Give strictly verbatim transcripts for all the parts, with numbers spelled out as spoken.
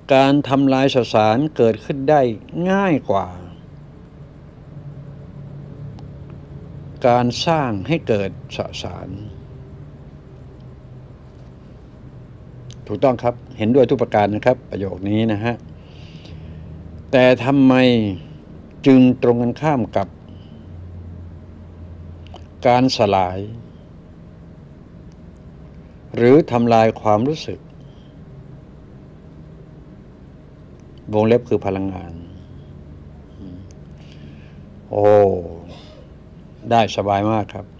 การทำลายสสารเกิดขึ้นได้ง่ายกว่าการสร้างให้เกิดสสารถูกต้องครับเห็นด้วยทุกประการนะครับประโยคนี้นะฮะแต่ทำไมจึงตรงกันข้ามกับการสลายหรือทำลายความรู้สึกวงเล็บคือพลังงานโอ้ได้สบายมากครับ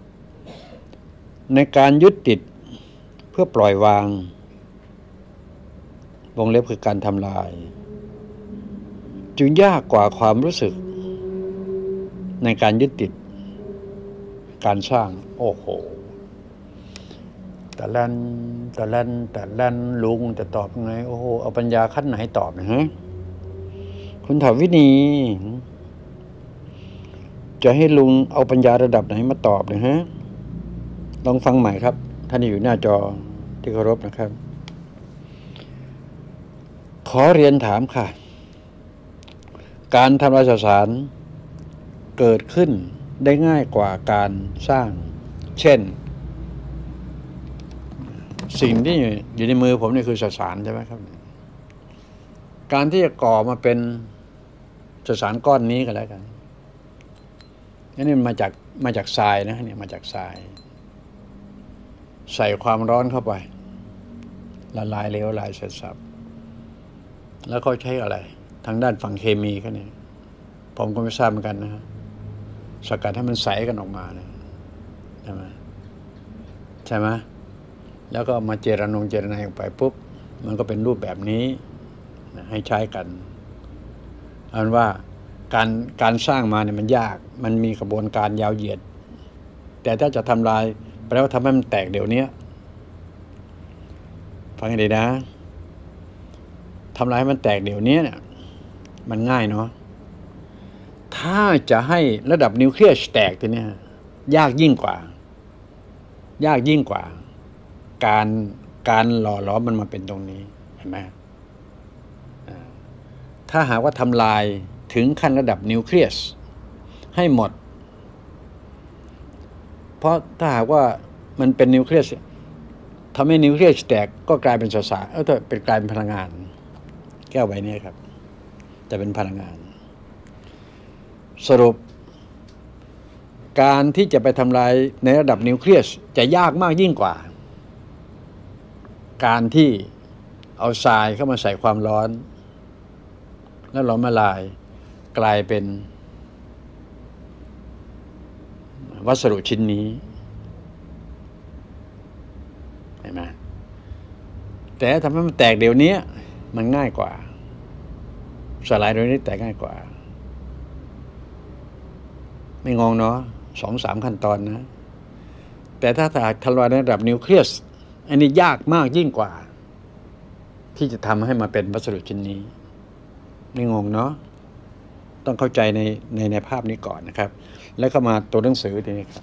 ในการยึดติดเพื่อปล่อยวางวงเล็บคือการทำลายจึงยากกว่าความรู้สึกในการยึดติดการสร้างโอ้โหแต่ลันแต่ลันแต่ลันลุงจะตอบยังไงโอ้โหเอาปัญญาขั้นไหนตอบนะฮะคุณถามวินีจะให้ลุงเอาปัญญาระดับไหนมาตอบนะฮะลองฟังใหม่ครับท่านอยู่หน้าจอที่เคารพนะครับขอเรียนถามค่ะการทำลายสสารเกิดขึ้นได้ง่ายกว่าการสร้างเช่นสิ่งที่อยู่ในมือผมนี่คือสสารใช่ไหมครับการที่จะก่อมาเป็นสสารก้อนนี้ก็แล้วกันนี่มันมาจากมาจากทรายนะเนี่ยมาจากทรายใส่ความร้อนเข้าไปละลายเหลวละลายเสร็จสับแล้วเขาใช้อะไรทางด้านฝั่งเคมีเขาเนี่ยผมก็ไม่ทราบเหมือนกันนะฮะสกัดให้มันใสกันออกมานะใช่ไหมใช่ไหมแล้วก็มาเจรนงเจรนายออกไปปุ๊บมันก็เป็นรูปแบบนี้นะให้ใช้กันเอาเป็นว่าการการสร้างมาเนี่ยมันยากมันมีกระบวนการยาวเหยียดแต่ถ้าจะทำลายแปลว่าทำให้มันแตกเดี๋ยวนี้ฟังให้ดีนะทำลายให้มันแตกเดี๋ยวนี้เนี่ยมันง่ายเนาะถ้าจะให้ระดับนิวเคลียสแตกทีนี้ยากยิ่งกว่ายากยิ่งกว่าการการหล่อหลอมมันมาเป็นตรงนี้เห็นไหมถ้าหากว่าทำลายถึงขั้นระดับนิวเคลียสให้หมดเพราะถ้าหากว่ามันเป็นนิวเคลียสทำให้นิวเคลียสแตกก็กลายเป็นสสารเออเป็นกลายเป็นพลังงานแก้วใบนี้ครับจะเป็นพลังงานสรุปการที่จะไปทำลายในระดับนิวเคลียสจะยากมากยิ่งกว่าการที่เอาทรายเข้ามาใส่ความร้อนแล้วหลอมละลายกลายเป็นวัสดุชิ้นนี้เห็นไหมแต่ทำให้มันแตกเดี๋ยวนี้มันง่ายกว่าสลายเดี๋ยวนี้แตกง่ายกว่าไม่งงเนาะสองสามขั้นตอนนะแต่ถ้าถ้าทำลายในระดับนิวเคลียสอันนี้ยากมากยิ่งกว่าที่จะทำให้มาเป็นวัสดุชิ้นนี้ไม่งงเนาะต้องเข้าใจในในในภาพนี้ก่อนนะครับแล้วก็มาตัวหนังสือทีนี้ครับ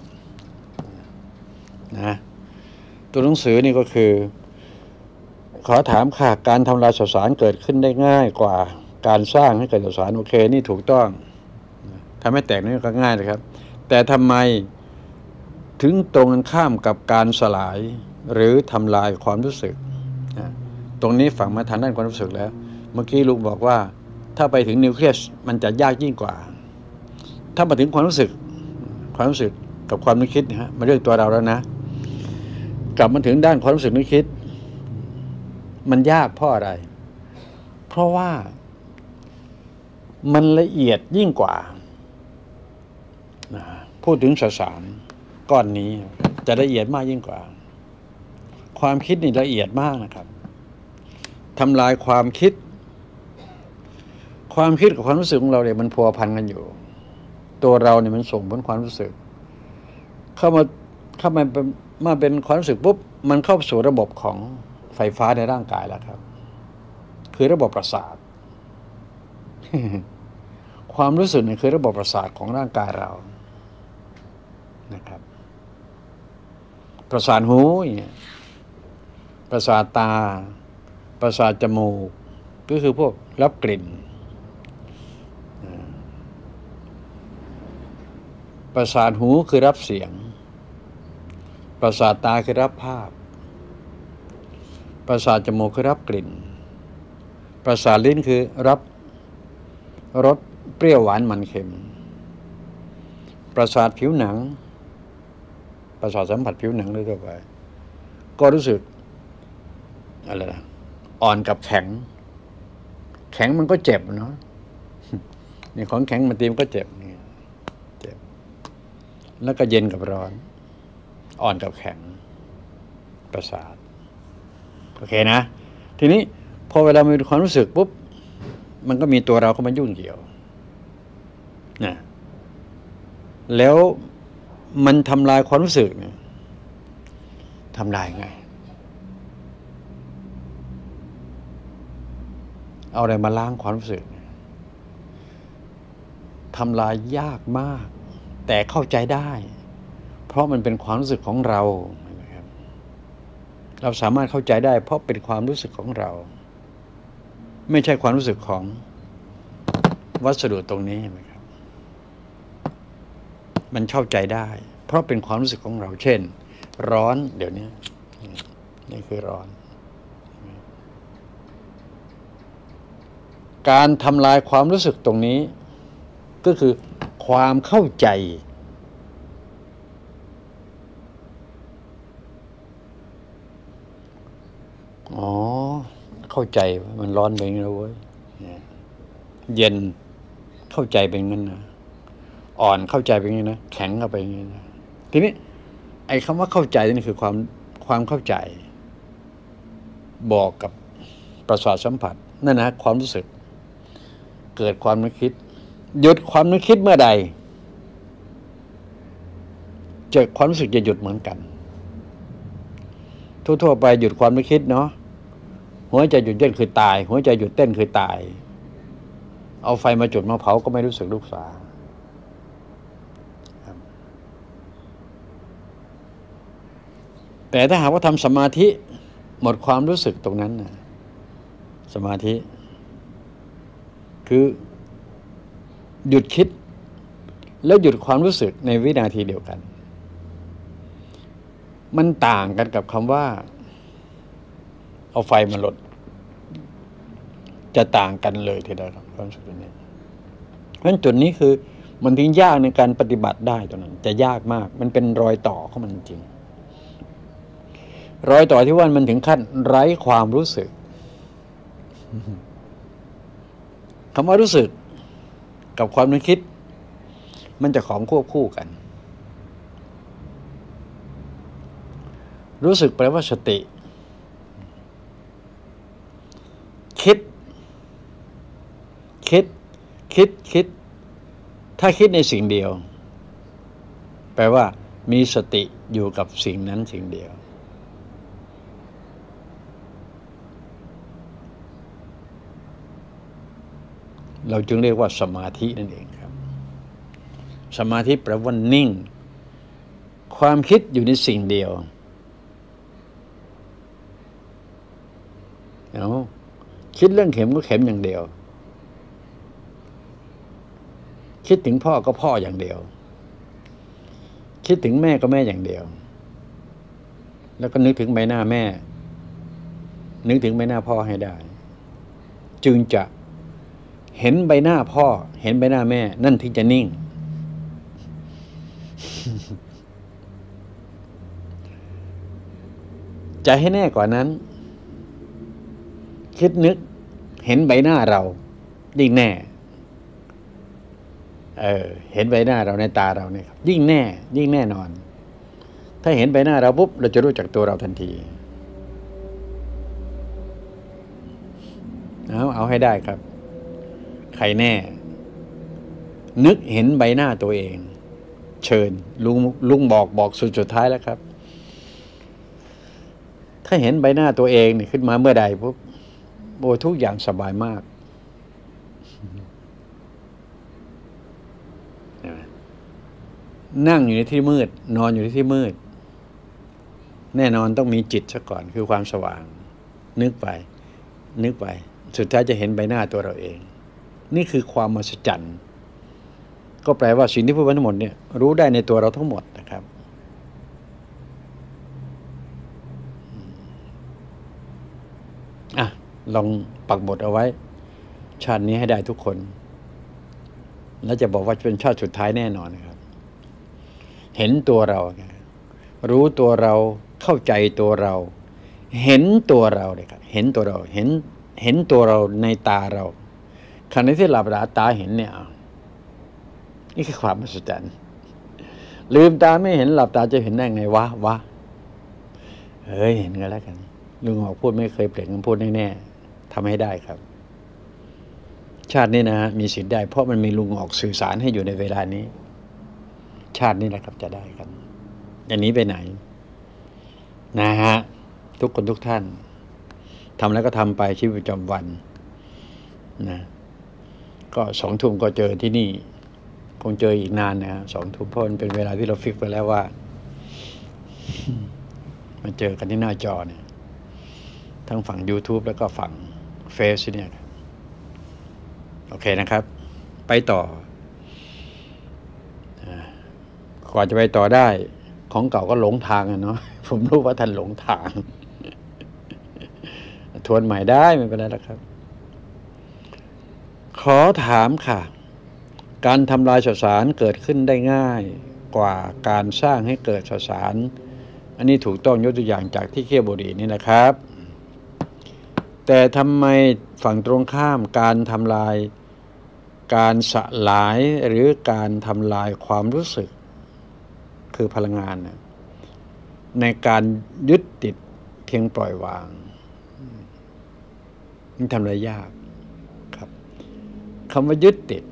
นะตัวหนังสือนี่ก็คือขอถามค่ะการทำลายสสารเกิดขึ้นได้ง่ายกว่าการสร้างให้เกิดสสารโอเคนี่ถูกต้องทำให้แตกนี่ก็ง่ายเลยครับแต่ทำไมถึงตรงกันข้ามกับการสลายหรือทำลายความรู้สึกตรงนี้ฝั่งมาทางด้านความรู้สึกแล้วเมื่อกี้ลุงบอกว่าถ้าไปถึงนิวเคลียสมันจะยากยิ่งกว่าถ้ามาถึงความรู้สึกความรู้สึกกับความนึกคิดนะฮะมาเรื่องตัวเราแล้วนะกลับมาถึงด้านความรู้สึกนึกคิดมันยากเพราะอะไรเพราะว่ามันละเอียดยิ่งกว่าพูดถึงสสารก้อนนี้จะละเอียดมากยิ่งกว่าความคิดนี่ละเอียดมากนะครับทำลายความคิดความคิดกับความรู้สึกของเราเนี่ยมันพัวพันกันอยู่ตัวเราเนี่ยมันส่งผลความรู้สึกเข้ามาเข้ามาเป็นมาเป็นความรู้สึกปุ๊บมันเข้าสู่ระบบของไฟฟ้าในร่างกายแล้วครับคือระบบประสาท ความรู้สึกเนี่ยคือระบบประสาทของร่างกายเรานะครับประสาทหูเนี่ยประสาทตาประสาทจมูกก็คือพวกรับกลิ่นประสาทหูคือรับเสียงประสาทตาคือรับภาพประสาทจมูกคือรับกลิ่นประสาทลิ้นคือรับรสเปรี้ยวหวานมันเค็มประสาทผิวหนังประสาทสัมผัสผิวหนังโดยทั่วไปก็รู้สึกอะไรนะอ่อนกับแข็งแข็งมันก็เจ็บเนาะนี่ของแข็งมันตีมันก็เจ็บนี่เจ็บแล้วก็เย็นกับร้อนอ่อนกับแข็งประสาทโอเคนะทีนี้พอเวลามีความรู้สึกปุ๊บมันก็มีตัวเราเข้ามายุ่งเกี่ยวนะแล้วมันทำลายความรู้สึกเนี่ยทำลายไงเอาอะไรมาล้างความรู้สึกทำลายยากมากแต่เข้าใจได้เพราะมันเป็นความรู้สึกของเราเราสามารถเข้าใจได้เพราะเป็นความรู้สึกของเราไม่ใช่ความรู้สึกของวัสดุตรงนี้ไหมครับมันเข้าใจได้เพราะเป็นความรู้สึกของเราเช่นร้อนเดี๋ยวนี้นี่คือร้อนการทำลายความรู้สึกตรงนี้ก็คือความเข้าใจอ๋อเข้าใจมันร้อนไปอย่างนี้แล้วเว้ยเย็นเข้าใจเป็นงั้นนะอ่อนเข้าใจเป็นอย่างนี้นะแข็งเข้าไปอย่างนี้นะทีนี้ไอ้คำว่าเข้าใจนี่คือความความเข้าใจบอกกับประสาทสัมผัสนั่นนะความรู้สึกเกิดความนึกคิดหยุดความนึกคิดเมื่อใดเจอความรู้สึกจะหยุดเหมือนกันทั่วๆไปหยุดความนึกคิดเนาะหัวใจหยุดเต้นคือตายหัวใจหยุดเต้นคือตายเอาไฟมาจุดมาเผาก็ไม่รู้สึกลุกสาแต่ถ้าหากว่าทำสมาธิหมดความรู้สึกตรงนั้นนะสมาธิคือหยุดคิดแล้วหยุดความรู้สึกในวินาทีเดียวกันมันต่างกันกับคำว่าเอาไฟมาลดจะต่างกันเลยทีเดียวความรู้สึกนี้เพราะฉะนั้นจุดนี้คือมันถึงยากในการปฏิบัติได้ตรงนั้นจะยากมากมันเป็นรอยต่อของมันจริงรอยต่อที่ว่ามันถึงขั้นไร้ความรู้สึกคำว่ารู้สึกกับความนึกคิดมันจะของควบคู่กันรู้สึกแปลว่าสติคิดคิดคิดคิดถ้าคิดในสิ่งเดียวแปลว่ามีสติอยู่กับสิ่งนั้นสิ่งเดียวเราจึงเรียกว่าสมาธินั่นเองครับสมาธิแปลว่านิ่งความคิดอยู่ในสิ่งเดียวเอาคิดเรื่องเข็มก็เข็มอย่างเดียวคิดถึงพ่อก็พ่ออย่างเดียวคิดถึงแม่ก็แม่อย่างเดียวแล้วก็นึกถึงใบหน้าแม่นึกถึงใบหน้าพ่อให้ได้จึงจะเห็นใบหน้าพ่อเห็นใบหน้าแม่นั่นที่จะนิ่งจะให้แน่กว่านั้นคิดนึกเห็นใบหน้าเรายิ่งแน่เออเห็นใบหน้าเราในตาเราเนี่ยครับยิ่งแน่ยิ่งแน่นอนถ้าเห็นใบหน้าเราปุ๊บเราจะรู้จักตัวเราทันทีเอาเอาให้ได้ครับใครแน่นึกเห็นใบหน้าตัวเองเชิญลุงลุงบอกบอกสุดสุดท้ายแล้วครับถ้าเห็นใบหน้าตัวเองนี่ขึ้นมาเมื่อใดปุ๊บโอ้ทุกอย่างสบายมากนั่งอยู่ในที่มืดนอนอยู่ในที่มืดแน่นอนต้องมีจิตซะก่อนคือความสว่างนึกไปนึกไปสุดท้ายจะเห็นใบหน้าตัวเราเองนี่คือความมหัศจรรย์ก็แปลว่าสิ่งที่พูดมาทั้งหมดเนี่ยรู้ได้ในตัวเราทั้งหมดนะครับอ่ะลองปักหมุดเอาไว้ชาตินี้ให้ได้ทุกคนแล้วจะบอกว่าเป็นชาติสุดท้ายแน่นอนนะครับเห็นตัวเรารู้ตัวเราเข้าใจตัวเราเห็นตัวเราเลยครับเห็นตัวเราเห็นเห็นตัวเราในตาเราขณะที่หลับตาเห็นเนี่ยนี่คือความมหัศจรรย์ลืมตาไม่เห็นหลับตาจะเห็นได้ไงวะวะเฮ้ยเห็นกันแล้วกันลุงออกพูดไม่เคยเปลี่ยนคำพูดแน่ๆทำให้ได้ครับชาตินี้นะฮะมีสิทธิ์ได้เพราะมันมีลุงออกสื่อสารให้อยู่ในเวลานี้ชาตินี้แหละครับจะได้กันอย่างนี้ไปไหนนะฮะทุกคนทุกท่านทำแล้วก็ทำไปชีวิตประจำวันนะก็สองทุ่มก็เจอที่นี่คงเจออีกนานนะสองทุ่มเพราะมันเป็นเวลาที่เราฟิกไปแล้วว่ามาเจอกันที่หน้าจอเนี่ยทั้งฝั่ง YouTube แล้วก็ฝั่งเฟซเนี่ยโอเคนะครับไปต่อกว่าจะไปต่อได้ของเก่าก็หลงทางอ่ะเนาะผมรู้ว่าท่านหลงทางทวนใหม่ได้ไม่เป็นไรแล้วครับขอถามค่ะการทำลายสสารเกิดขึ้นได้ง่ายกว่าการสร้างให้เกิดสสารอันนี้ถูกต้องยกตัวอย่างจากที่เคี้ยวบุหรี่นี่นะครับแต่ทำไมฝั่งตรงข้ามการทำลายการสลายหรือการทำลายความรู้สึกคือพลังงานนะในการยึดติดเพียงปล่อยวางมันทำอะไรยากครับคำว่ายึดติด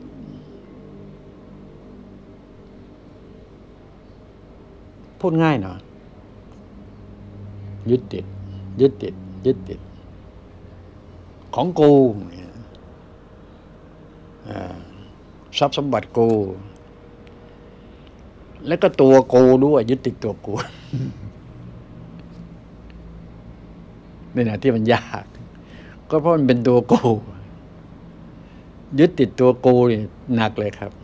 พูดง่ายเนาะยึดติดยึดติดยึดติดของกูทรัพย์สมบัติกูแล้วก็ตัวกูด้วยยึดติดตัวกูนี่นะที่มันยากก็เพราะมันเป็นตัวกูยึดติดตัวกูนี่หนักเลยครับ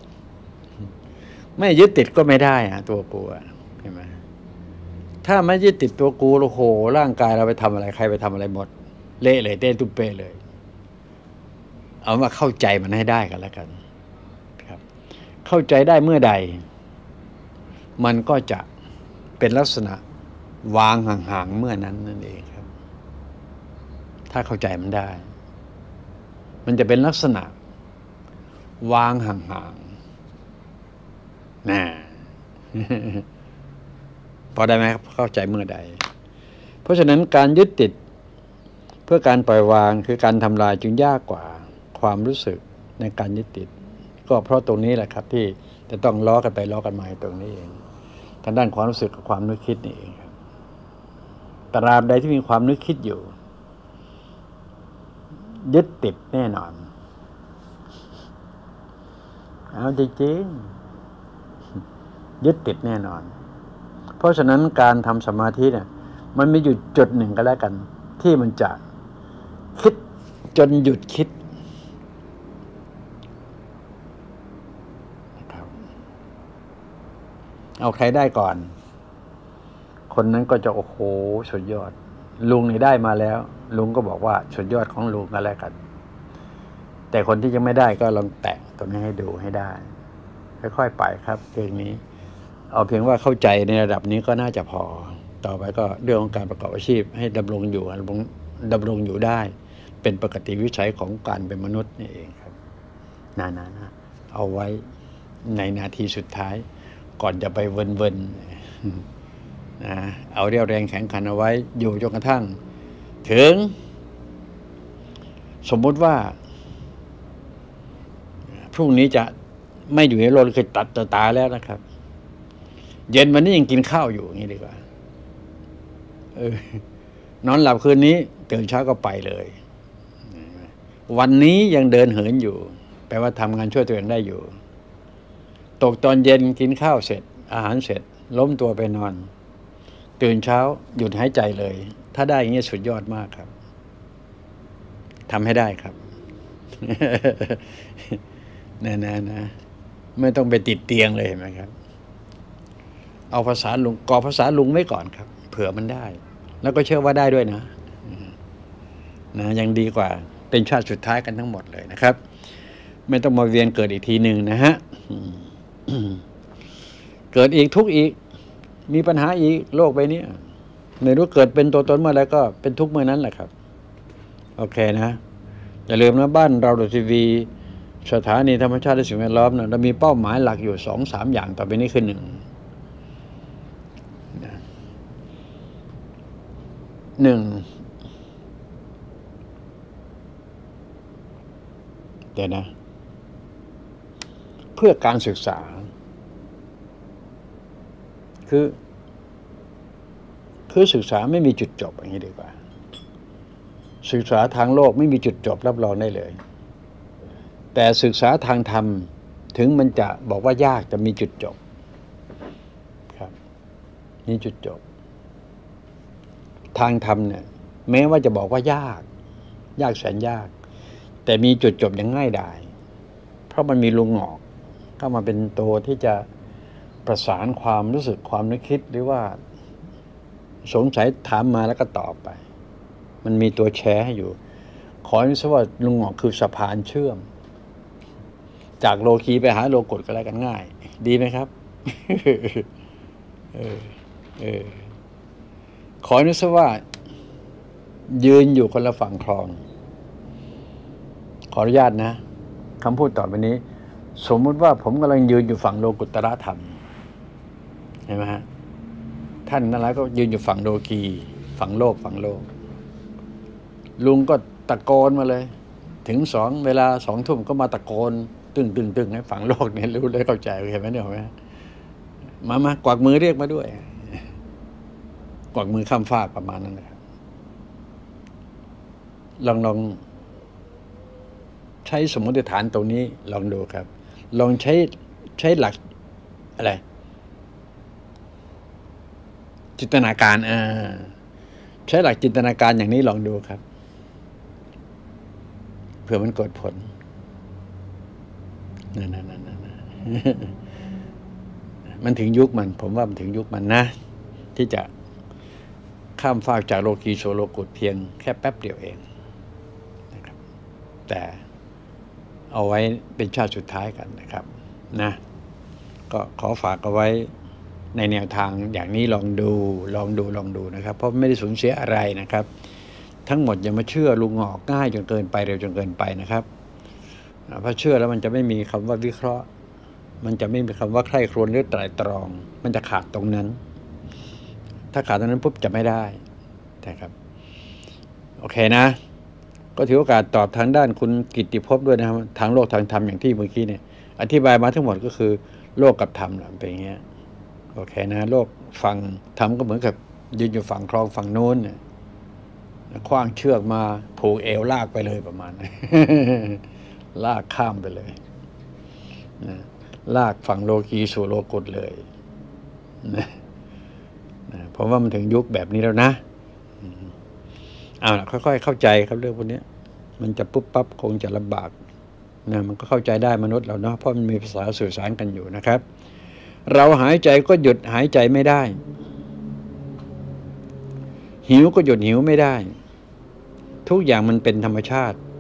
ไม่ยึดติดก็ไม่ได้อะตัวกูใช่ไหมถ้าไม่ยึดติดตัวกูโอ้โหร่างกายเราไปทำอะไรใครไปทำอะไรหมดเละเลยเต้นตุ้มเป้เลยเอามาเข้าใจมันให้ได้กันแล้วกันครับเข้าใจได้เมื่อใดมันก็จะเป็นลักษณะวางห่างๆเมื่อนั้นนั่นเองครับถ้าเข้าใจมันได้มันจะเป็นลักษณะวางห่างๆน่ะ พอได้ไหมครับเข้าใจเมื่อใดเพราะฉะนั้นการยึดติดเพื่อการปล่อยวางคือการทำลายจึงยากกว่าความรู้สึกในการยึดติดก็เพราะตรงนี้แหละครับที่จะต้องล้อกันไปล้อกันมาตรงนี้เองทางด้านความรู้สึกกับความนึกคิดนี่เองครับตราบใดที่มีความนึกคิดอยู่ยึดติดแน่นอนเอาจริงๆยึดติดแน่นอนเพราะฉะนั้นการทำสมาธิเนี่ยมันมีอยู่จุดหนึ่งก็แล้วกันที่มันจะคิดจนหยุดคิดนะครับเอาใครได้ก่อนคนนั้นก็จะโอ้โหสุดยอดลุงนี่ได้มาแล้วลุงก็บอกว่าสุดยอดของลุงก็แล้วกันแต่คนที่ยังไม่ได้ก็ลองแตะตรงนี้ให้ดูให้ได้ค่อยๆไปครับเรื่องนี้เอาเพียงว่าเข้าใจในระดับนี้ก็น่าจะพอต่อไปก็เรื่องของการประกอบอาชีพให้ดำรงอยู่ดำรงดำรงอยู่ได้เป็นปกติวิสัยของการเป็นมนุษย์นี่เองครับนานานะเอาไว้ในนาทีสุดท้ายก่อนจะไปเวินๆนะเอาเรี่ยวแรงแข็งขันเอาไว้อยู่จนกระทั่งถึงสมมติว่าพรุ่งนี้จะไม่อยู่ในโลกคือตัดจะตายแล้วนะครับเย็นวันนี้ยังกินข้าวอยู่อย่างนี้ดีกว่าเออนอนหลับคืนนี้ตื่นเช้าก็ไปเลยวันนี้ยังเดินเหินอยู่แปลว่าทำงานช่วยตัวเองได้อยู่ตกตอนเย็นกินข้าวเสร็จอาหารเสร็จล้มตัวไปนอนตื่นเช้าหยุดหายใจเลยถ้าได้อย่างนี้สุดยอดมากครับทำให้ได้ครับ นะนะนะไม่ต้องไปติดเตียงเลยเห็นไหมครับเอาภาษาลุงกรอบภาษาลุงไว้ก่อนครับเผื่อมันได้ แล้วก็เชื่อว่าได้ด้วยนะนะยังดีกว่าเป็นชาติสุดท้ายกันทั้งหมดเลยนะครับไม่ต้องมาเวียนเกิดอีกทีหนึ่งนะฮะเกิดอีกทุกข์อีกมีปัญหาอีกโลกใบนี้ไม่รู้เกิดเป็นตัวตนเมื่อไรก็เป็นทุกข์เมื่อนั้นแหละครับโอเคนะอย่าลืมนะบ้านเราดูทีวีสถานีธรรมชาติและสิ่งแวดล้อมนะเรามีเป้าหมายหลักอยู่สองสามอย่างต่อไปนี้คือหนึ่งหนึ่งเดี๋ยวนะเพื่อการศึกษาคือคือศึกษาไม่มีจุดจบอย่างนี้ดีกว่าศึกษาทางโลกไม่มีจุดจบรับรองได้เลยแต่ศึกษาทางธรรมถึงมันจะบอกว่ายากแต่มีจุดจบครับมีจุดจบทางธรรมเนี่ยแม้ว่าจะบอกว่ายากยากแสนยากแต่มีจุดจบอย่างง่ายดายเพราะมันมีลุงหงอกเข้ามาเป็นตัวที่จะประสานความรู้สึกความนึกคิดหรือว่าสงสัยถามมาแล้วก็ตอบไปมันมีตัวแชร์ให้อยู่ขอให้ทราบว่าลุงหงอกคือสะพานเชื่อมจากโลกีไปหาโลกุตก็แล้วกันง่ายดีไหมครับ เออเออขอให้ทราบว่ายืนอยู่คนละฝั่งคลองขออนุญาตนะคำพูดต่อไปนี้สมมุติว่าผมกำลังยืนอยู่ฝั่งโลกุตตรธรรมเห็นไหมฮะท่านนั่นแหละก็ยืนอยู่ฝั่งโลกีฝั่งโลกฝั่งโลกลุงก็ตะโกนมาเลยถึงสองเวลาสองทุ่มก็มาตะโกนตึ้งตึ้งตึ้งให้ฝั่งโลกเนี่ยรู้เลยเข้าใจเห็นไหมเนี่ยเห็นไหมมามากวักมือเรียกมาด้วยกวักมือข้ามฟากประมาณนั้นนะครับลองลองใช้สมมติฐานตรงนี้ลองดูครับลองใช้ใช้หลักอะไรจินตนาการอ่าใช้หลักจินตนาการอย่างนี้ลองดูครับเผื่อมันเกิดผลนั่นนั่นนั่นนั่นมันถึงยุคมันผมว่ามันถึงยุคมันนะที่จะข้ามฟากจากโลกีสู่โลกุตเพียงแค่แป๊บเดียวเองนะครับแต่เอาไว้เป็นชาติสุดท้ายกันนะครับนะก็ขอฝากเอาไว้ในแนวทางอย่างนี้ลองดูลองดูลองดูนะครับเพราะไม่ได้สูญเสียอะไรนะครับทั้งหมดอย่ามาเชื่อลุงหงอกง่ายจนเกินไปเร็วจนเกินไปนะครับเพราะเชื่อแล้วมันจะไม่มีคำว่าวิเคราะห์มันจะไม่มีคำว่าใคร่ครวญหรือไตร่ตรองมันจะขาดตรงนั้นถ้าขาดตรงนั้นปุ๊บจะไม่ได้นะครับโอเคนะก็ถือโอกาสตอบทางด้านคุณกิตติภพด้วยนะครับทางโลกทางธรรมอย่างที่เมื่อกี้เนี่ยอธิบายมาทั้งหมดก็คือโลกกับธรรมเป็นอย่างเงี้ยโอเคนะโลกฝั่งธรรมก็เหมือนกับยืนอยู่ฝั่งคลองฝั่งโน้นเนี่ยคว้างเชือกมาผูกเอวลากไปเลยประมาณนั้น ลากข้ามไปเลยนะลากฝั่งโลกีสู่โลกุตเลยนะนะเพราะว่ามันถึงยุคแบบนี้แล้วนะเอาล่ะค่อยๆเข้าใจครับเรื่องพวกนี้มันจะปุ๊บปั๊บคงจะลำบากนะมันก็เข้าใจได้มนุษย์เราเนาะเพราะมันมีภาษาสื่อสารกันอยู่นะครับเราหายใจก็หยุดหายใจไม่ได้หิวก็หยุดหิวไม่ได้ทุกอย่างมันเป็นธรรมชาติ